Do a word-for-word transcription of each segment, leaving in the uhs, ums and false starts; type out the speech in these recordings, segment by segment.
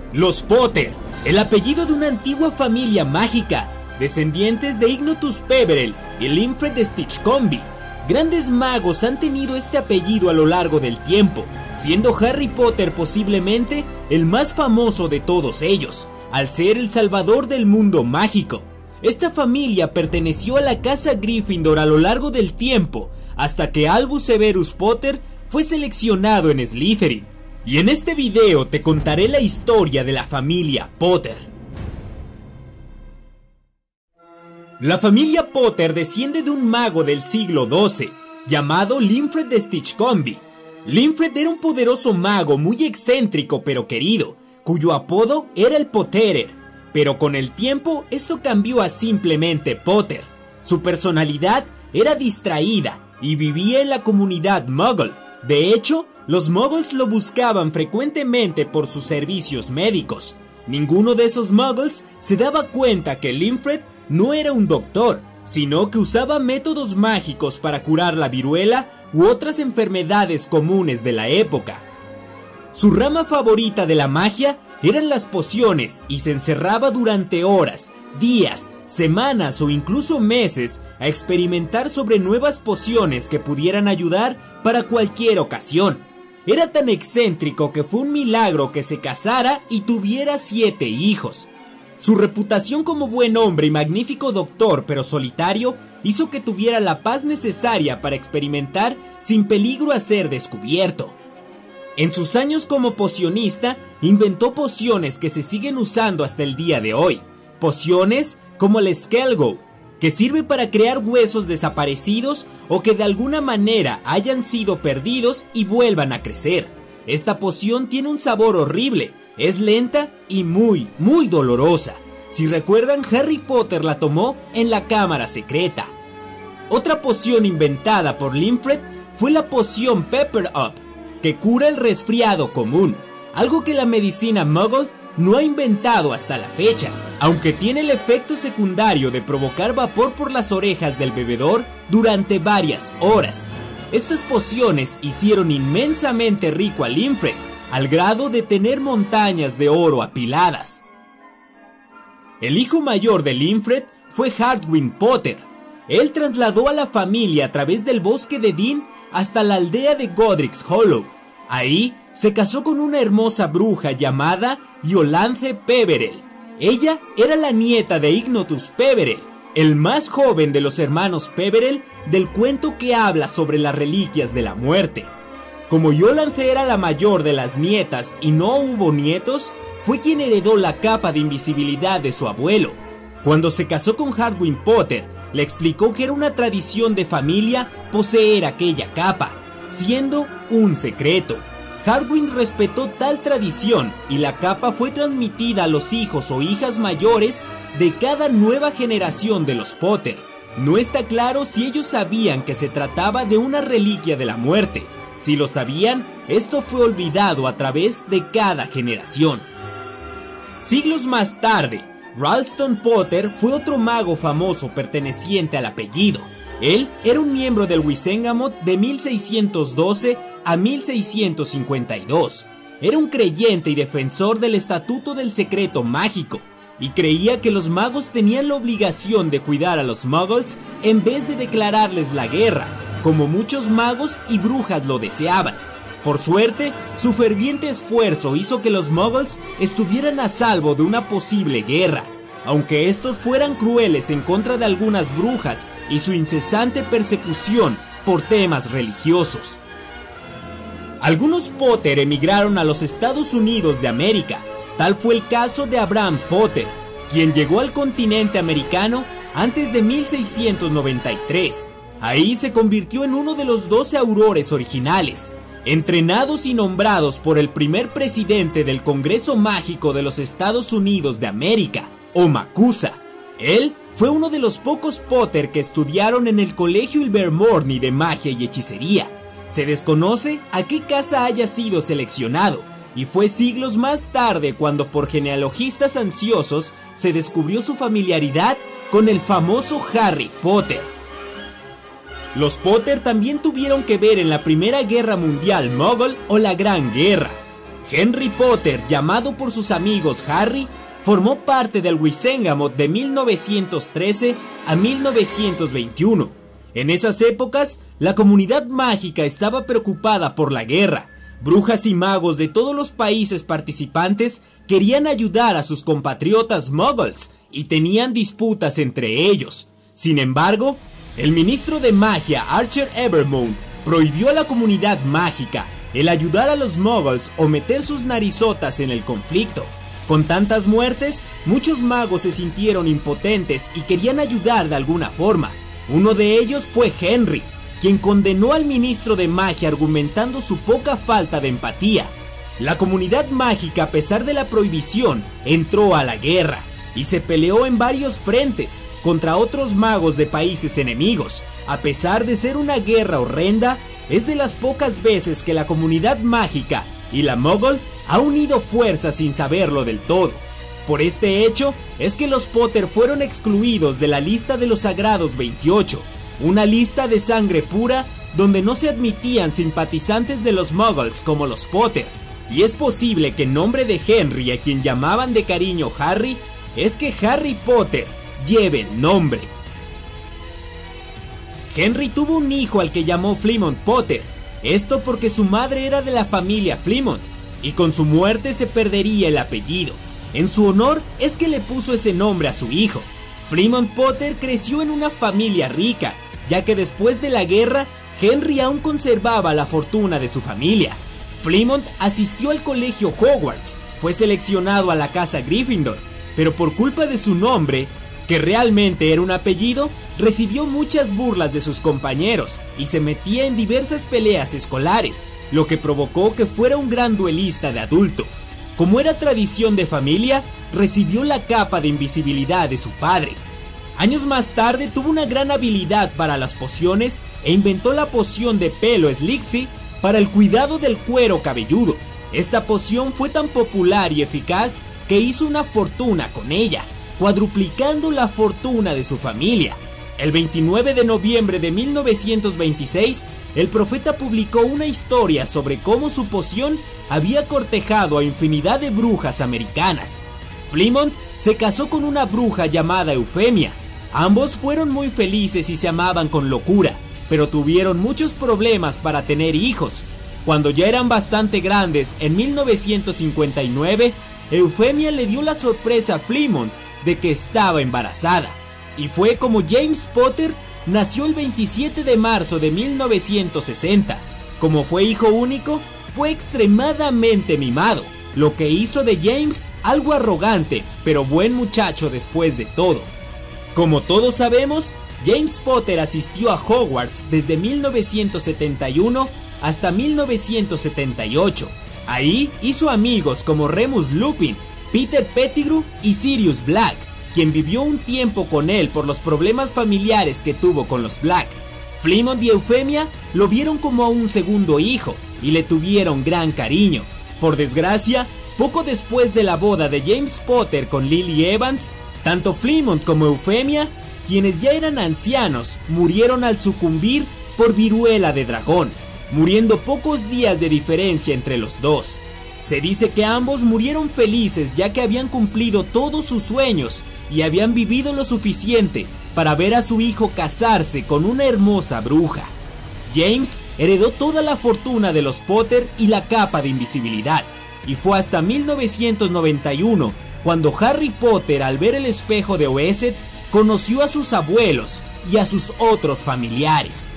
Los Potter, el apellido de una antigua familia mágica, descendientes de Ignotus Peverell y Linfred Stinchcombe. Grandes magos han tenido este apellido a lo largo del tiempo, siendo Harry Potter posiblemente el más famoso de todos ellos, al ser el salvador del mundo mágico. Esta familia perteneció a la casa Gryffindor a lo largo del tiempo, hasta que Albus Severus Potter fue seleccionado en Slytherin. Y en este video te contaré la historia de la familia Potter. La familia Potter desciende de un mago del siglo doce, llamado Linfred Stinchcombe. Linfred era un poderoso mago muy excéntrico pero querido, cuyo apodo era el Potterer, pero con el tiempo esto cambió a simplemente Potter. Su personalidad era distraída y vivía en la comunidad Muggle. De hecho, los Muggles lo buscaban frecuentemente por sus servicios médicos. Ninguno de esos Muggles se daba cuenta que Linfred no era un doctor, sino que usaba métodos mágicos para curar la viruela u otras enfermedades comunes de la época. Su rama favorita de la magia eran las pociones y se encerraba durante horas, días, semanas o incluso meses a experimentar sobre nuevas pociones que pudieran ayudar para cualquier ocasión. Era tan excéntrico que fue un milagro que se casara y tuviera siete hijos. Su reputación como buen hombre y magnífico doctor pero solitario hizo que tuviera la paz necesaria para experimentar sin peligro a ser descubierto. En sus años como pocionista, inventó pociones que se siguen usando hasta el día de hoy. Pociones como el Skelgo, que sirve para crear huesos desaparecidos o que de alguna manera hayan sido perdidos y vuelvan a crecer. Esta poción tiene un sabor horrible, es lenta y muy, muy dolorosa. Si recuerdan, Harry Potter la tomó en la cámara secreta. Otra poción inventada por Linfred fue la poción Pepper Up, que cura el resfriado común, algo que la medicina Muggle no ha inventado hasta la fecha, aunque tiene el efecto secundario de provocar vapor por las orejas del bebedor durante varias horas. Estas pociones hicieron inmensamente rico a Linfred, al grado de tener montañas de oro apiladas. El hijo mayor de Linfred fue Hardwin Potter. Él trasladó a la familia a través del bosque de Dean hasta la aldea de Godric's Hollow. Ahí se casó con una hermosa bruja llamada Iolanthe Peverell. Ella era la nieta de Ignotus Peverell, el más joven de los hermanos Peverell del cuento que habla sobre las reliquias de la muerte. Como Iolanthe era la mayor de las nietas y no hubo nietos, fue quien heredó la capa de invisibilidad de su abuelo. Cuando se casó con Hardwin Potter, le explicó que era una tradición de familia poseer aquella capa, siendo un secreto. Hardwin respetó tal tradición y la capa fue transmitida a los hijos o hijas mayores de cada nueva generación de los Potter. No está claro si ellos sabían que se trataba de una reliquia de la muerte. Si lo sabían, esto fue olvidado a través de cada generación. Siglos más tarde, Ralston Potter fue otro mago famoso perteneciente al apellido. Él era un miembro del Wizengamot de mil seiscientos doce a mil seiscientos cincuenta y dos. Era un creyente y defensor del Estatuto del Secreto Mágico, y creía que los magos tenían la obligación de cuidar a los Muggles en vez de declararles la guerra, como muchos magos y brujas lo deseaban. Por suerte, su ferviente esfuerzo hizo que los Muggles estuvieran a salvo de una posible guerra, aunque estos fueran crueles en contra de algunas brujas y su incesante persecución por temas religiosos. Algunos Potter emigraron a los Estados Unidos de América. Tal fue el caso de Abraham Potter, quien llegó al continente americano antes de mil seiscientos noventa y tres. Ahí se convirtió en uno de los doce aurores originales, entrenados y nombrados por el primer presidente del Congreso Mágico de los Estados Unidos de América, o MACUSA. Él fue uno de los pocos Potter que estudiaron en el Colegio Ilvermorny de Magia y Hechicería. Se desconoce a qué casa haya sido seleccionado, y fue siglos más tarde cuando por genealogistas ansiosos se descubrió su familiaridad con el famoso Harry Potter. Los Potter también tuvieron que ver en la Primera Guerra Mundial Muggle o la Gran Guerra. Henry Potter, llamado por sus amigos Harry, formó parte del Wizengamot de mil novecientos trece a mil novecientos veintiuno. En esas épocas, la comunidad mágica estaba preocupada por la guerra. Brujas y magos de todos los países participantes querían ayudar a sus compatriotas muggles y tenían disputas entre ellos. Sin embargo, el ministro de magia Archer Evermond prohibió a la comunidad mágica el ayudar a los muggles o meter sus narizotas en el conflicto. Con tantas muertes, muchos magos se sintieron impotentes y querían ayudar de alguna forma. Uno de ellos fue Henry, quien condenó al ministro de magia argumentando su poca falta de empatía. La comunidad mágica, a pesar de la prohibición, entró a la guerra y se peleó en varios frentes contra otros magos de países enemigos. A pesar de ser una guerra horrenda, es de las pocas veces que la comunidad mágica y la muggle ha unido fuerzas sin saberlo del todo. Por este hecho es que los Potter fueron excluidos de la lista de los Sagrados veintiocho, una lista de sangre pura donde no se admitían simpatizantes de los muggles como los Potter. Y es posible que en nombre de Henry, a quien llamaban de cariño Harry, es que Harry Potter lleve el nombre. Henry tuvo un hijo al que llamó Flemmont Potter, esto porque su madre era de la familia Flemmont, y con su muerte se perdería el apellido. En su honor es que le puso ese nombre a su hijo. Flemmont Potter creció en una familia rica, ya que después de la guerra, Henry aún conservaba la fortuna de su familia. Flemmont asistió al colegio Hogwarts, fue seleccionado a la casa Gryffindor, pero por culpa de su nombre, que realmente era un apellido, recibió muchas burlas de sus compañeros y se metía en diversas peleas escolares, lo que provocó que fuera un gran duelista de adulto. Como era tradición de familia, recibió la capa de invisibilidad de su padre. Años más tarde tuvo una gran habilidad para las pociones e inventó la poción de pelo Slixi para el cuidado del cuero cabelludo. Esta poción fue tan popular y eficaz que hizo una fortuna con ella, cuadruplicando la fortuna de su familia. El veintinueve de noviembre de mil novecientos veintiséis, el profeta publicó una historia sobre cómo su poción había cortejado a infinidad de brujas americanas. Flemmont se casó con una bruja llamada Eufemia. Ambos fueron muy felices y se amaban con locura, pero tuvieron muchos problemas para tener hijos. Cuando ya eran bastante grandes, en mil novecientos cincuenta y nueve, Eufemia le dio la sorpresa a Flemmont de que estaba embarazada, y fue como James Potter nació el veintisiete de marzo de mil novecientos sesenta. Como fue hijo único, fue extremadamente mimado, lo que hizo de James algo arrogante, pero buen muchacho después de todo. Como todos sabemos, James Potter asistió a Hogwarts desde mil novecientos setenta y uno hasta mil novecientos setenta y ocho. Ahí hizo amigos como Remus Lupin, Peter Pettigrew y Sirius Black, quien vivió un tiempo con él por los problemas familiares que tuvo con los Black. Flemmont y Eufemia lo vieron como a un segundo hijo y le tuvieron gran cariño. Por desgracia, poco después de la boda de James Potter con Lily Evans, tanto Flemmont como Eufemia, quienes ya eran ancianos, murieron al sucumbir por viruela de dragón, muriendo pocos días de diferencia entre los dos. Se dice que ambos murieron felices ya que habían cumplido todos sus sueños y habían vivido lo suficiente para ver a su hijo casarse con una hermosa bruja. James heredó toda la fortuna de los Potter y la capa de invisibilidad, y fue hasta mil novecientos noventa y uno cuando Harry Potter, al ver el espejo de Oesed, conoció a sus abuelos y a sus otros familiares.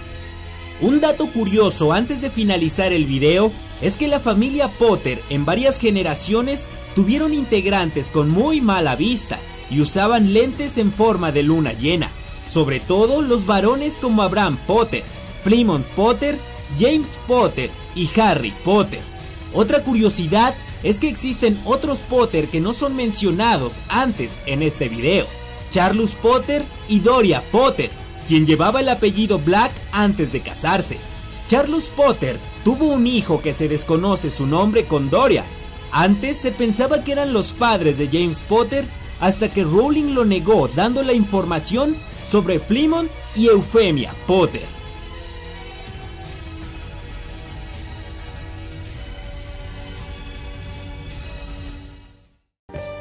Un dato curioso antes de finalizar el video es que la familia Potter en varias generaciones tuvieron integrantes con muy mala vista y usaban lentes en forma de luna llena, sobre todo los varones como Abraham Potter, Flemmont Potter, James Potter y Harry Potter. Otra curiosidad es que existen otros Potter que no son mencionados antes en este video: Charles Potter y Doria Potter, quien llevaba el apellido Black antes de casarse. Charles Potter tuvo un hijo que se desconoce su nombre con Doria. Antes se pensaba que eran los padres de James Potter, hasta que Rowling lo negó dando la información sobre Flemmont y Eufemia Potter.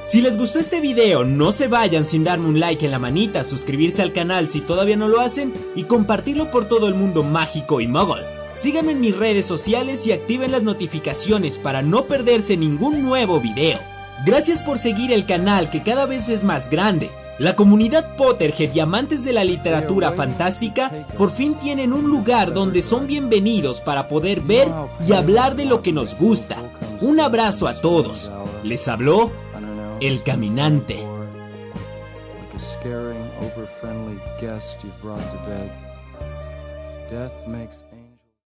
Si les gustó este video, no se vayan sin darme un like en la manita, suscribirse al canal si todavía no lo hacen y compartirlo por todo el mundo mágico y muggle. Síganme en mis redes sociales y activen las notificaciones para no perderse ningún nuevo video. Gracias por seguir el canal, que cada vez es más grande. La comunidad Potterhead y amantes de la literatura fantástica por fin tienen un lugar donde son bienvenidos para poder ver y hablar de lo que nos gusta. Un abrazo a todos. Les habló El Caminante. Death makes